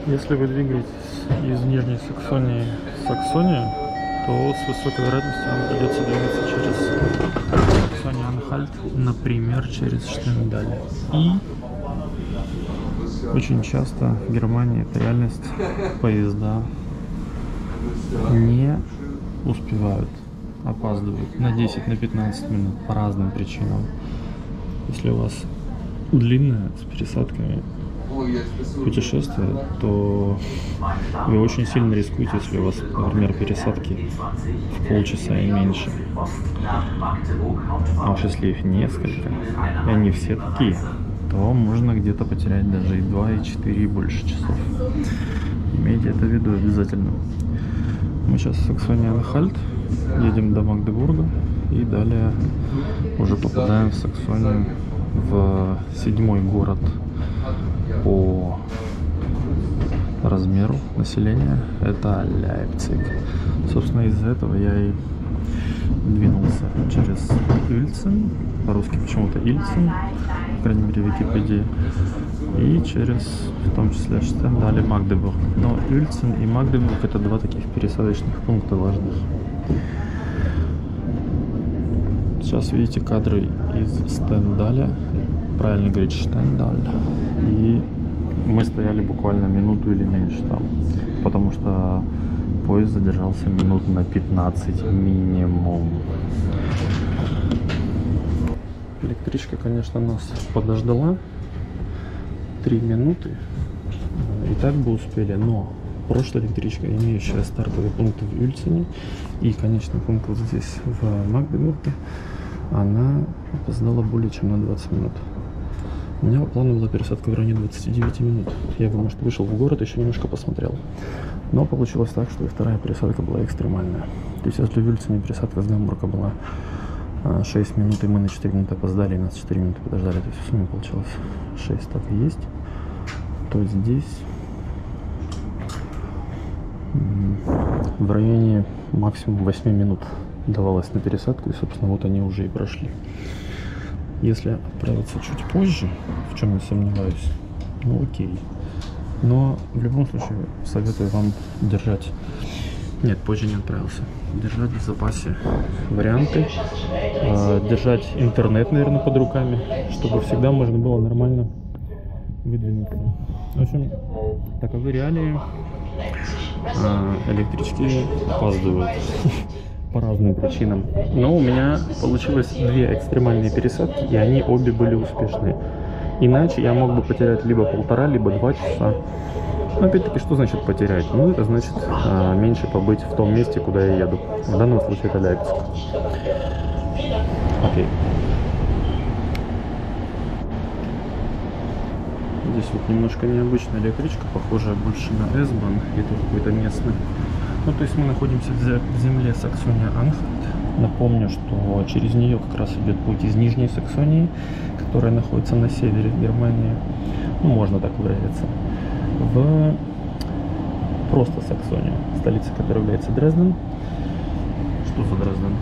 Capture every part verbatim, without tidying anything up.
Если вы двигаетесь из Нижней Саксонии в Саксонию, то с высокой вероятностью вам придется двигаться через Саксонию-Анхальт, например, через Штендаль. И очень часто в Германии это реальность, поезда не успевают, опаздывают на десять-пятнадцать минут по разным причинам. Если у вас длинное с пересадками путешествие, то вы очень сильно рискуете, если у вас, например, пересадки в полчаса и меньше. А уж если их несколько, и они все такие, то можно где-то потерять даже и два, и четыре, и больше часов. Имейте это в виду обязательно. Мы сейчас в Саксония-Анхальт, едем до Магдебурга и далее уже попадаем в Саксонию, в седьмой город по размеру населения, это Лейпциг. Собственно, из-за этого я и двинулся через Ильцен, по-русски почему-то Ильцен, по крайней мере в Википедии, и через, в том числе, Штендаль и Магдебург. Но Ильцен и Магдебург — это два таких пересадочных пункта важных. Сейчас видите кадры из Стендаля, правильно говорить Штендаль, и мы стояли буквально минуту или меньше там, потому что поезд задержался минут на пятнадцать минимум. Электричка, конечно, нас подождала три минуты, и так бы успели, но прошлая электричка, имеющая стартовый пункт в Ильцене и конечный пункт вот здесь в Магдебурге, она опоздала более чем на двадцать минут. У меня по плану была пересадка в районе двадцати девяти минут. Я бы, может, вышел в город, еще немножко посмотрел. Но получилось так, что и вторая пересадка была экстремальная. То есть, если в Ильцене пересадка с Гамбурга была шесть минут, и мы на четыре минуты опоздали, и нас четыре минуты подождали, то есть в сумме получилось шесть, так и есть, то здесь в районе максимум восьми минут давалось на пересадку, и, собственно, вот они уже и прошли. Если отправиться чуть позже, в чем я сомневаюсь, ну окей. Но в любом случае советую вам держать... Нет, позже не отправился. Держать в запасе варианты. Э, держать интернет, наверное, под руками, чтобы всегда можно было нормально выдвинуться. В общем, таковы реалии. Э, электрички опаздывают по разным причинам. Но у меня получилось две экстремальные пересадки, и они обе были успешные. Иначе я мог бы потерять либо полтора, либо два часа. Но опять-таки, что значит потерять? Ну, это значит а, меньше побыть в том месте, куда я еду. В данном случае это Лейпциг. Окей. Здесь вот немножко необычная электричка, похожая больше на S-Bahn, это какой-то местный. Ну, то есть мы находимся в земле Саксония-Анхальт. Напомню, что через нее как раз идет путь из Нижней Саксонии, которая находится на севере Германии, ну, можно так выразиться, в просто Саксонию, столица которой является Дрезден. Что за Дрезден?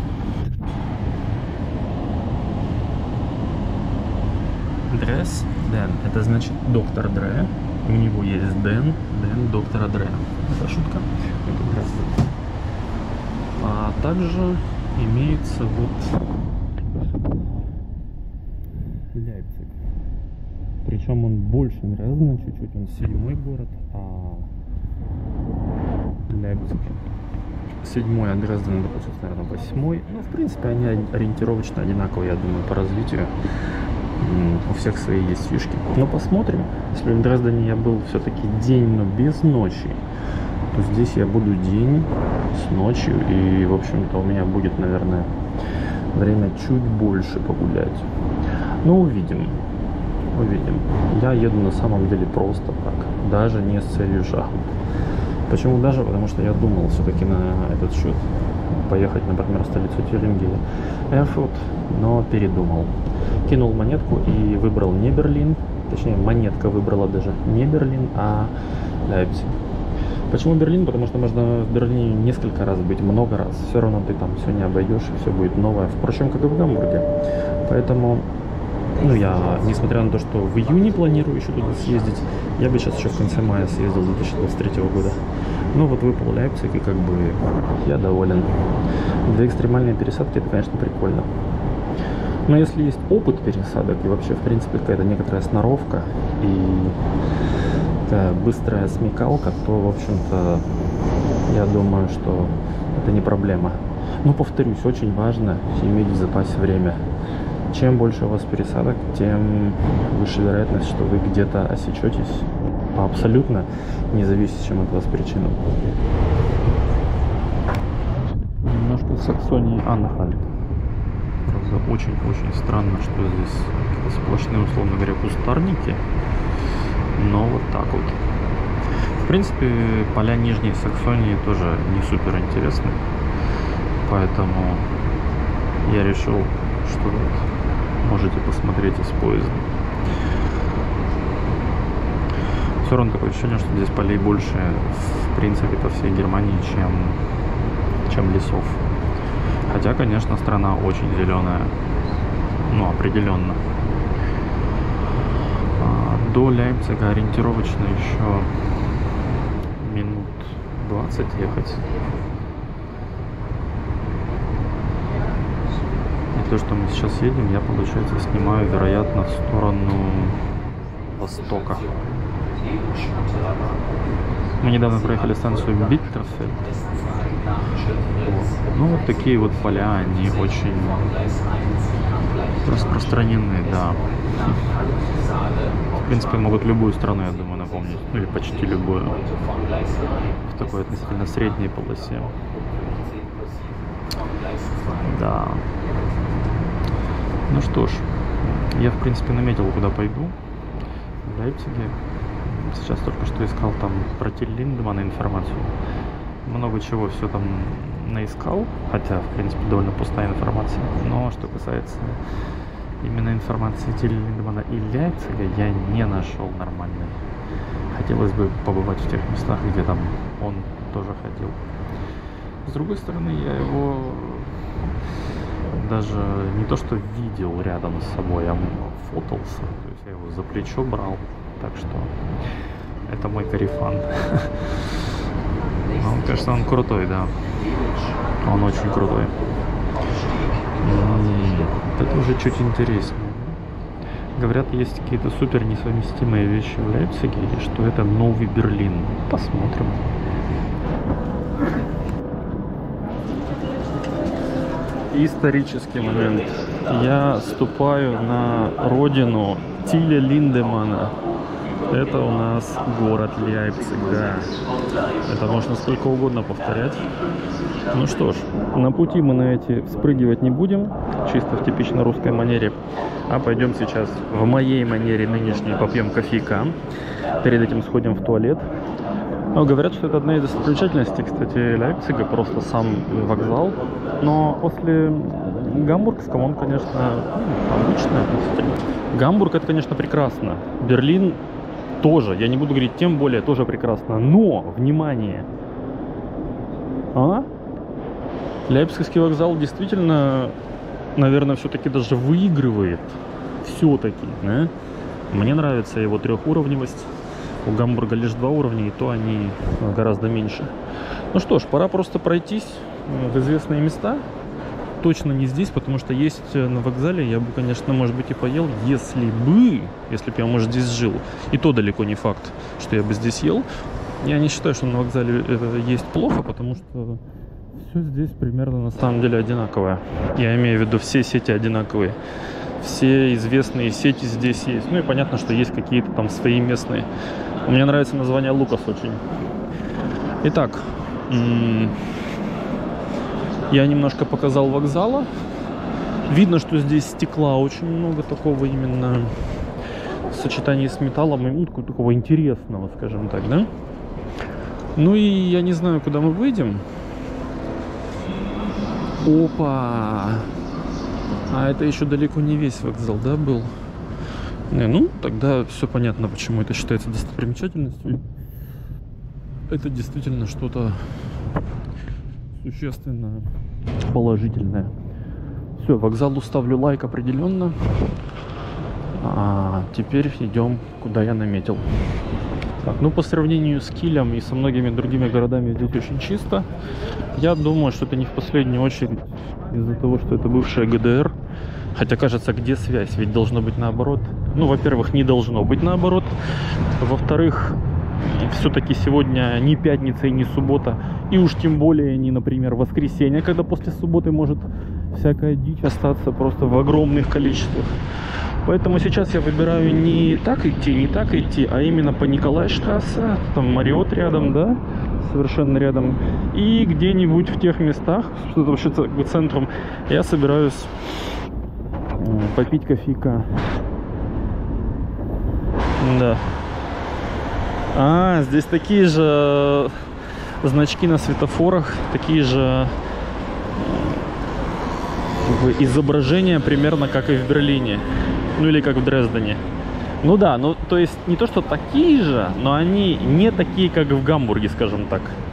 Дрезден. Это значит доктор Дре. У него есть Ден, Ден доктора Дре. Это шутка. Это Дрезден. А также имеется вот Лейпциг. Причем он больше Дрездена чуть-чуть, он седьмой город, а Лейпциг седьмой, а Дрезден, это, получается, наверное, восьмой. Ну, в принципе, они ориентировочно одинаковые, я думаю, по развитию. У всех свои есть фишки. Но посмотрим. Если в Дрездене я был все-таки день, но без ночи, то здесь я буду день с ночью, и, в общем-то, у меня будет, наверное, время чуть больше погулять. Но увидим. Увидим. Я еду на самом деле просто так, даже не с целью жахнуть. Почему даже? Потому что я думал все-таки на этот счет поехать, например, в столицу Тюрингии, Эрфурт, но передумал. Кинул монетку и выбрал не Берлин, точнее, монетка выбрала даже не Берлин, а Лейпциг. Почему Берлин? Потому что можно в Берлине несколько раз быть, много раз. Все равно ты там все не обойдешь, и все будет новое. Впрочем, как и в Гамбурге. Поэтому Ну, я, несмотря на то, что в июне планирую еще туда съездить, я бы сейчас еще в конце мая съездил две тысячи двадцать третьего года. Но вот выпал Лейпциг, и как бы я доволен. Для экстремальной пересадки это, конечно, прикольно. Но если есть опыт пересадок и вообще, в принципе, какая-то некоторая сноровка и такая быстрая смекалка, то, в общем-то, я думаю, что это не проблема. Но, повторюсь, очень важно иметь в запасе время. Чем больше у вас пересадок, тем выше вероятность, что вы где-то осечетесь по абсолютно независящим от вас причинам. Немножко Саксонии Анхальт. Правда, очень-очень странно, что здесь сплошные, условно говоря, кустарники. Но вот так вот. В принципе, поля Нижней Саксонии тоже не супер интересны. Поэтому я решил, что вот можете посмотреть из поезда. Все равно такое ощущение, что здесь полей больше, в принципе, по всей Германии, чем, чем лесов. Хотя, конечно, страна очень зеленая. Ну, определенно. До Лейпцига ориентировочно еще минут двадцать ехать. И то, что мы сейчас едем, я, получается, снимаю, вероятно, в сторону востока. Мы недавно проехали станцию Биттерфельд. Ну, вот такие вот поля, они очень распространены, да. В принципе, могут любую страну, я думаю, напомнить. Ну, или почти любую. В такой относительно средней полосе. Да. Ну что ж, я, в принципе, наметил, куда пойду. В Лейпциге. Сейчас только что искал там про Тиль Линдеманна информацию. Много чего все там наискал, хотя, в принципе, довольно пустая информация. Но что касается именно информации Тиль Линдеманна и Лейпцига, я не нашел нормальной. Хотелось бы побывать в тех местах, где там он тоже ходил. С другой стороны, я его даже не то что видел рядом с собой, а фотался. То есть я его за плечо брал. Так что это мой корефан. Он, кажется, он крутой, да. Он очень крутой. Это уже чуть интереснее. Говорят, есть какие-то супер несовместимые вещи в Лейпциге, и что это новый Берлин. Посмотрим. Исторический момент. Я ступаю на родину Тиля Линдеманна. Это у нас город Лейпциг, да. Это можно сколько угодно повторять. Ну что ж, на пути мы на эти вспрыгивать не будем, чисто в типично русской манере. А пойдем сейчас в моей манере нынешней попьем кофейка. Перед этим сходим в туалет. Но говорят, что это одна из достопримечательностей, кстати, Лейпцига, просто сам вокзал. Но после гамбургского он, конечно, обычный относительно. Гамбург — это, конечно, прекрасно. Берлин тоже, я не буду говорить, тем более, тоже прекрасно. Но, внимание! А? Лейпцигский вокзал действительно, наверное, все-таки даже выигрывает. Все-таки, да? Мне нравится его трехуровневость. У Гамбурга лишь два уровня, и то они гораздо меньше. Ну что ж, пора просто пройтись в известные места. Точно не здесь, потому что есть на вокзале, я бы, конечно, может быть, и поел, если бы, если бы я, может, здесь жил. И то далеко не факт, что я бы здесь ел. Я не считаю, что на вокзале есть плохо, потому что все здесь примерно на самом деле одинаковое. Я имею в виду, все сети одинаковые. Все известные сети здесь есть. Ну и понятно, что есть какие-то там свои местные. Мне нравится название Лукас очень. Итак, я немножко показал вокзала. Видно, что здесь стекла очень много, такого именно в сочетании с металлом, и ну, такого интересного, скажем так, да? Ну и я не знаю, куда мы выйдем. Опа! А это еще далеко не весь вокзал, да, был? Не, ну, тогда все понятно, почему это считается достопримечательностью. Это действительно что-то существенно положительное. Все, вокзалу ставлю лайк определенно. А теперь идем, куда я наметил. Так, ну по сравнению с Килем и со многими другими городами здесь очень чисто. Я думаю, что это не в последнюю очередь из-за того, что это бывшая ГДР. Хотя кажется, где связь? Ведь должно быть наоборот. Ну, во-первых, не должно быть наоборот. Во-вторых, все-таки сегодня не пятница и не суббота. И уж тем более не, например, воскресенье, когда после субботы может всякая дичь остаться просто в огромных количествах. Поэтому сейчас я выбираю не так идти, не так идти, а именно по Николай-штрассе, там Мариот рядом, да, совершенно рядом. И где-нибудь в тех местах, что это вообще как бы центром, я собираюсь попить кофейка. Да. А, здесь такие же значки на светофорах, такие же изображения примерно как и в Берлине. Ну или как в Дрездене. Ну да, ну то есть не то, что такие же, но они не такие, как в Гамбурге, скажем так.